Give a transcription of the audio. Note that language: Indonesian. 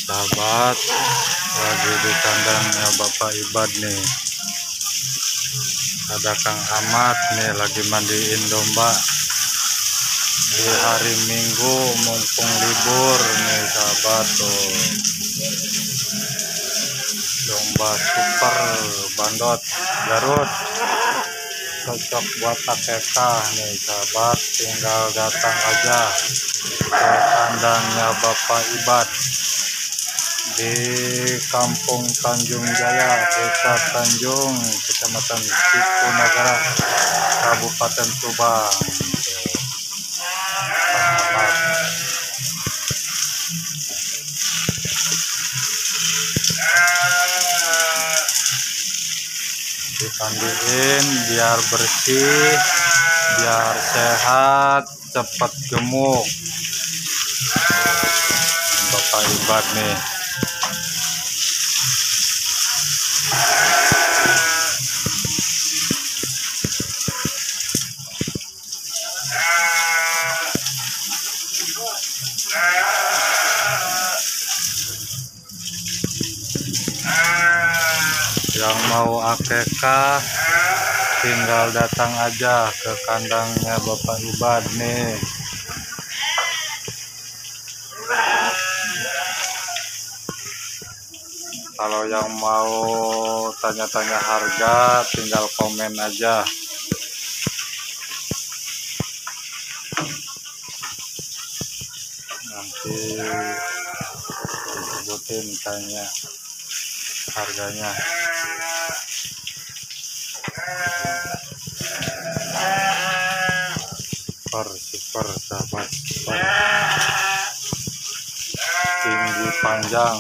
Sahabat, lagi di kandangnya Bapak Ibad nih. Ada Kang Ahmad nih lagi mandiin domba di hari Minggu mumpung libur nih sahabat tuh. Domba super bandot Garut, cocok buat akekah nih sahabat, tinggal datang aja ke kandangnya Bapak Ibad di Kampung Tanjung Jaya, Desa Tanjung, Kecamatan Cipunagara, Kabupaten Subang. Dipandiin biar bersih, biar sehat, cepat gemuk. Bapak Ibad nih. Yang mau akekah tinggal datang aja ke kandangnya Bapak Ibad nih. Kalau yang mau tanya-tanya harga tinggal komen aja. Nanti disebutin tanya harganya. Super sahabat, super. Tinggi panjang.